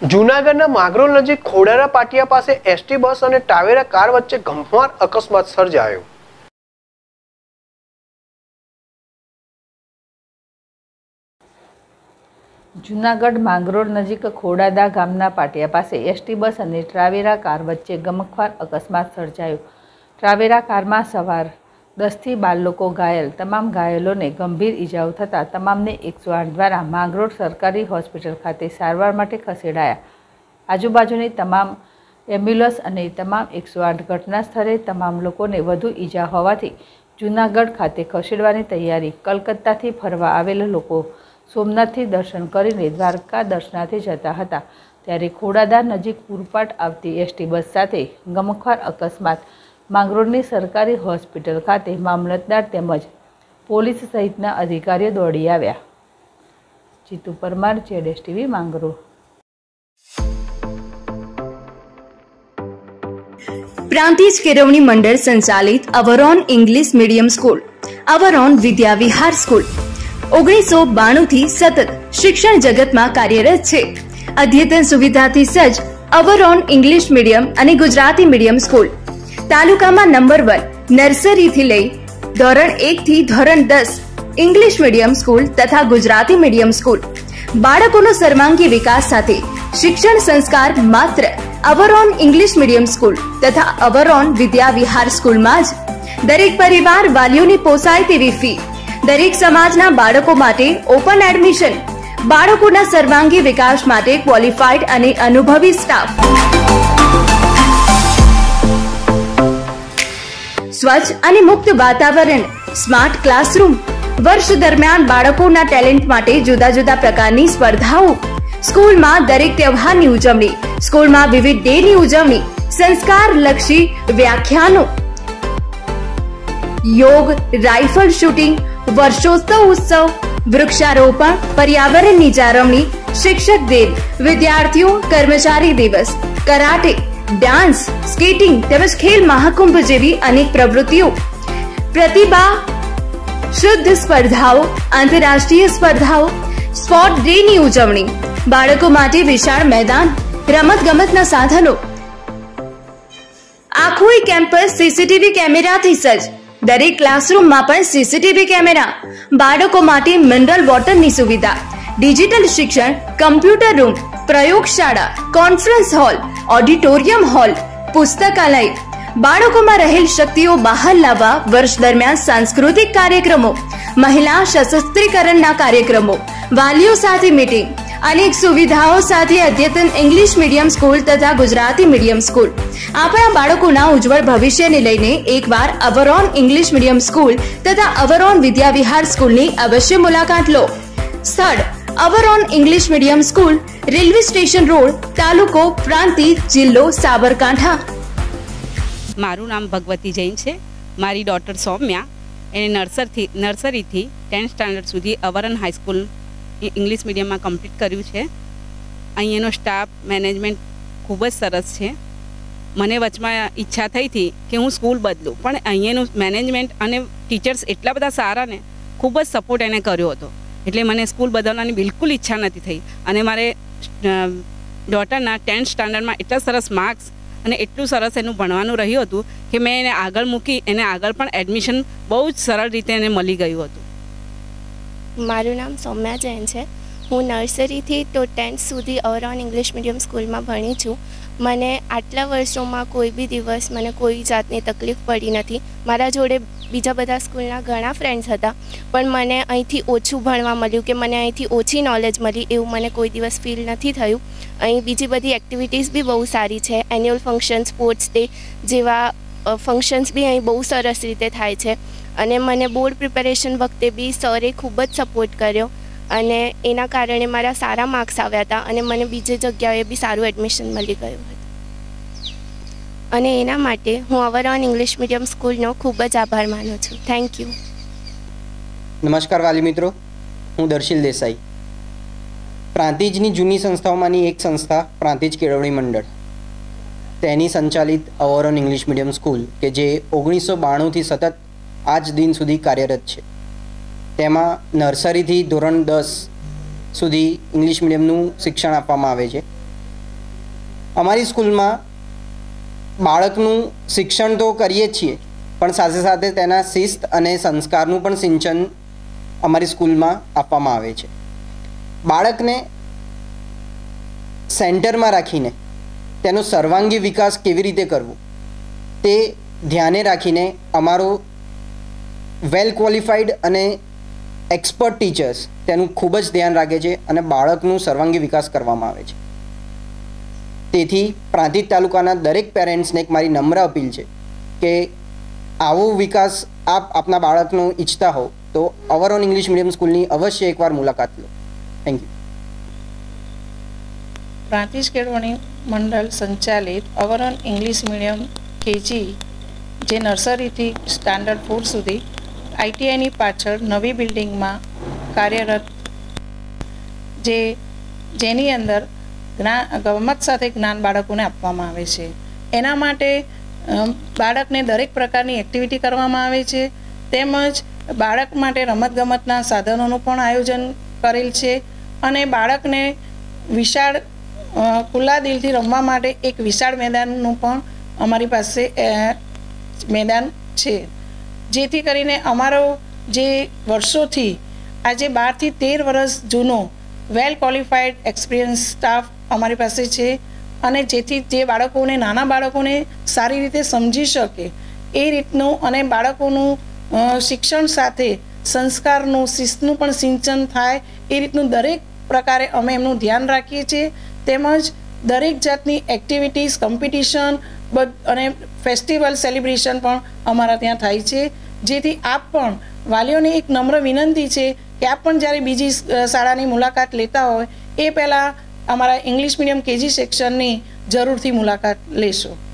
જૂનાગઢના માંગરોળ નજીક ખોડારા પાટિયા પાસે એસટી બસ અને ટાવેરા કાર વચ્ચે ગમખ્વાર અકસ્માત સર્જાયો। જૂનાગઢ માંગરોળ નજીક ખોડાદા ગામના પાટિયા પાસે એસટી બસ અને ટ્રાવેરા કાર વચ્ચે ગમખ્વાર અકસ્માત સર્જાયો। ટ્રાવેરા કારમાં સવાર 10 થી 12 લોકો ઘાયલ। તમામ ઘાયલોને ગંભીર ઈજાઓ થતાં તમામને 108 દ્વારા માંગરોળ સરકારી હોસ્પિટલ ખાતે સારવાર માટે ખસેડાયા। આજુબાજુની તમામ એમ્બ્યુલન્સ અને તમામ 108 ઘટના સ્થળે તમામ લોકોને વધુ ઈજા હોવાથી જૂનાગઢ ખાતે ખસેડવાની તૈયારી। કલકત્તાથી ફરવા આવેલા લોકો સોમનાથથી દર્શન કરીને દ્વારકા દર્શનાર્થે જતા હતા, ત્યારે ખોડાદા નજીક પૂરપાટ આવતી એસટી બસ સાથે ગમખ્વાર અકસ્માત। માંગરોળની સરકારી હોસ્પિટલ ખાતે મામલતદાર તેમજ પોલીસ સહિતના અધિકારીઓ દોડી આવ્યા। જીતુ પરમાર, ZSTV માંગરોળ। प्रांतिज केळवणी मंडल संचालित Avron English medium school, Avron Vidya Vihar school 1992 થી સતત શિક્ષણ જગતમાં કાર્યરત છે। અદ્યતન સુવિધાથી સજ્જ અવરોન ઇંગ્લિશ મીડિયમ અને ગુજરાતી મીડિયમ સ્કૂલ તાલુકામાં નંબર 1 નર્સરીથી લઈ ધોરણ 1 થી ધોરણ 10 ઇંગ્લિશ મીડિયમ સ્કૂલ તથા ગુજરાતી મીડિયમ સ્કૂલ। બાળકોનો સર્વાંગી વિકાસ સાથે શિક્ષણ સંસ્કાર માત્ર અવરોન ઇંગ્લિશ મીડિયમ સ્કૂલ તથા અવરોન વિદ્યા વિહાર સ્કૂલમાં જ। દરેક પરિવાર વાલીઓની પોસાય તેવી ફી, દરેક સમાજના બાળકો માટે ઓપન એડમિશન, બાળકોના સર્વાંગી વિકાસ માટે ક્વોલિફાઈડ અને અનુભવી સ્ટાફ, સ્વચ્છ અને મુક્ત વાતાવરણ, સ્માર્ટ ક્લાસરૂમ। વર્ષ દરમિયાન બાળકોના ટેલેન્ટ માટે જુદા જુદા પ્રકારની સ્પર્ધાઓ, સ્કૂલમાં દરેક તહેવારની ઉજવણી, સ્કૂલમાં વિવિધ ડેની ઉજવણી, સંસ્કારલક્ષી વ્યાખ્યાનો, યોગ, રાઇફલ શૂટિંગ, વર્ષોત્સવ ઉત્સવ, વૃક્ષારોપણ, પર્યાવરણની જાળવણી, શિક્ષક દિન, વિદ્યાર્થીઓ કર્મચારી દિવસ, કરાટે, ડાન્સ, સ્કેટિંગ તેમજ ખેલ મહાકુંભ જેવી અનેક પ્રવૃત્તિઓ, પ્રતિભા શુદ્ધ સ્પર્ધાઓ, આંતરરાષ્ટ્રીય સ્પર્ધાઓ, સ્પોર્ટ ડેની ઉજવણી, બાળકો માટે વિશાળ મેદાન, રમતગમતના સાધનો, આખું કેમ્પસ સીસીટીવી કેમેરાથી સજ્જ। દરેક ક્લાસરૂમમાં પણ સીસીટીવી કેમેરા, બાળકો માટે મિનરલ વોટરની સુવિધા, ડિજિટલ શિક્ષણ, કમ્પ્યુટર રૂમ, પ્રયોગશાળા, કોન્ફરન્સ હોલ, ઓડિટોરિયમ હોલ, પુસ્તકાલય, બાળકોમાં રહેલ શક્તિઓ બહાર લાવવા વર્ષ દરમિયાન સાંસ્કૃતિક કાર્યક્રમો, મહિલા સશક્તિકરણના કાર્યક્રમો, વાલીઓ સાથે મીટિંગ, અનેક સુવિધાઓ સાથે અદ્યતન ઇંગ્લિશ મીડિયમ સ્કૂલ તથા ગુજરાતી મીડિયમ સ્કૂલ। આપણા બાળકોના ઉજ્જવળ ભવિષ્યને લઈને એકવાર અવરોન ઇંગ્લિશ મીડિયમ સ્કૂલ તથા અવરોન વિદ્યા વિહાર સ્કૂલની અવશ્ય મુલાકાત લો। સ્થળ Avron English medium school, railway station road, તાલુકો પ્રાંતિજ, જિલ્લો સાબરકાંઠા। મારું નામ ભગવતી જૈન છે। મારી ડોટર સૌમ્યા એને નર્સરીથી 10th સ્ટાન્ડર્ડ સુધી અવરોન હાઈસ્કૂલ ઇંગ્લિશ મીડિયમમાં કમ્પ્લીટ કર્યું છે। અહીંયાનો સ્ટાફ મેનેજમેન્ટ ખૂબ જ સરસ છે। મને વચમાં ઈચ્છા થઈ હતી કે હું સ્કૂલ બદલું, પણ અહીંયાનું મેનેજમેન્ટ અને ટીચર્સ એટલા બધા સારા ને ખૂબ જ સપોર્ટ એને કર્યો હતો, એટલે મને સ્કૂલ બદલવાની બિલકુલ ઈચ્છા નથી થઈ। અને મારે ડોટરના 10th સ્ટાન્ડર્ડમાં એટલા સરસ માર્ક્સ અને એટલું સરસ એનું ભણવાનું રહ્યું હતું કે મેં એને આગળ મૂકી, એને આગળ પણ એડમિશન બહુ જ સરળ રીતે એને મળી ગયું હતું। મારું નામ સૌમ્યા જૈન છે। હું નર્સરીથી તો 10th સુધી અવરોન ઇંગ્લિશ મીડિયમ સ્કૂલમાં ભણી છું। મને આટલા વર્ષોમાં કોઈ બી દિવસ મને કોઈ જાતની તકલીફ પડી નથી। મારા જોડે બીજા બધા સ્કૂલના ઘણા ફ્રેન્ડ્સ હતા, પણ મને અહીંથી ઓછું ભણવા મળ્યું કે મને અહીંથી ઓછી નોલેજ મળી એવું મને કોઈ દિવસ ફીલ નથી થયું। અહીં બીજી બધી એક્ટિવિટીઝ બી બહુ સારી છે। એન્યુઅલ ફંક્શન, સ્પોર્ટ્સ ડે જેવા ફંક્શન્સ બી અહીં બહુ સરસ રીતે થાય છે। અને મને બોર્ડ પ્રિપેરેશન વખતે બી સરે ખૂબ જ સપોર્ટ કર્યો અને એના કારણે મારા સારા માર્ક્સ આવ્યા હતા અને મને બીજી જગ્યાએ બી સારું એડમિશન મળી ગયું હતું। અને એના માટે હું અવરોન ઇંગ્લિશ મીડિયમ સ્કૂલનો ખૂબ જ આભાર માનું છું। Thank you. નમસ્કાર વાલી મિત્રો, હું દર્શિલ દેસાઈ। પ્રાંતિજની જૂની સંસ્થાઓમાંની એક સંસ્થા પ્રાંતિજ કેળવણી મંડળ, તેની સંચાલિત અવરોન ઇંગ્લિશ મીડિયમ સ્કૂલ કે જે 1992થી સતત આજ દિન સુધી કાર્યરત છે। તેમાં નર્સરીથી ધોરણ 10 સુધી ઇંગ્લિશ મીડિયમનું શિક્ષણ આપવામાં આવે છે। અમારી સ્કૂલમાં બાળકનું શિક્ષણ તો કરીએ જ છીએ, પણ સાથે સાથે તેના શિસ્ત અને સંસ્કારનું પણ સિંચન અમારી સ્કૂલમાં આપવામાં આવે છે. બાળકને સેન્ટરમાં રાખીને તેનો સર્વાંગી વિકાસ કેવી રીતે કરવો તે ધ્યાને રાખીને અમારો વેલ ક્વોલિફાઈડ અને એક્સપર્ટ ટીચર્સ તેનું ખૂબ જ ધ્યાન રાખે છે અને બાળકનું સર્વાંગી વિકાસ કરવામાં આવે છે. તેથી પ્રાંતિજ તાલુકાના દરેક પેરેન્ટ્સને એક મારી નમ્ર અપીલ છે કે આવો વિકાસ આપ આપના બાળકનો ઈચ્છતા હો તો અવરોન ઇંગ્લિશ મીડિયમ સ્કૂલની અવશ્ય એકવાર મુલાકાત લો. Thank you. પ્રાંતિજ કેળવણી મંડળ સંચાલિત અવરોન ઇંગ્લિશ મીડિયમ કેજી જે નર્સરીથી સ્ટાન્ડર્ડ 4 સુધી આઈટીઆઈની પાછળ નવી બિલ્ડિંગમાં કાર્યરત, જેની અંદર ગમત સાથે જ્ઞાન બાળકોને આપવામાં આવે છે. એના માટે બાળકને દરેક પ્રકારની એક્ટિવિટી કરવામાં આવે છે, તેમજ બાળક માટે રમતગમતના સાધનોનું પણ આયોજન કરેલ છે અને બાળકને વિશાળ ખુલ્લા દિલથી રમવા માટે એક વિશાળ મેદાનનું પણ અમારી પાસે મેદાન છે, જેથી કરીને અમારો જે વર્ષોથી આજે 12 થી 13 વર્ષ જૂનો વેલ ક્વોલિફાઈડ એક્સપિરિયન્સ સ્ટાફ અમારી પાસે છે અને જેથી જે બાળકોને નાના બાળકોને સારી રીતે સમજી શકે એ રીતનું અને બાળકોનું શિક્ષણ સાથે સંસ્કારનું શિસ્તનું પણ સિંચન થાય એ રીતનું દરેક પ્રકારે અમે એમનું ધ્યાન રાખીએ છીએ. તેમજ દરેક જાતની એક્ટિવિટીઝ, કોમ્પિટિશન અને ફેસ્ટિવલ સેલિબ્રેશન પણ અમારા ત્યાં થાય છે. જેથી આપ પણ વાલીઓને એક નમ્ર વિનંતી છે કે આપ પણ જ્યારે બીજી શાળાની મુલાકાત લેતા હોય એ પહેલાં અમારા ઇંગ્લિશ મીડિયમ કેજી સેક્શનની જરૂરથી મુલાકાત લેશો.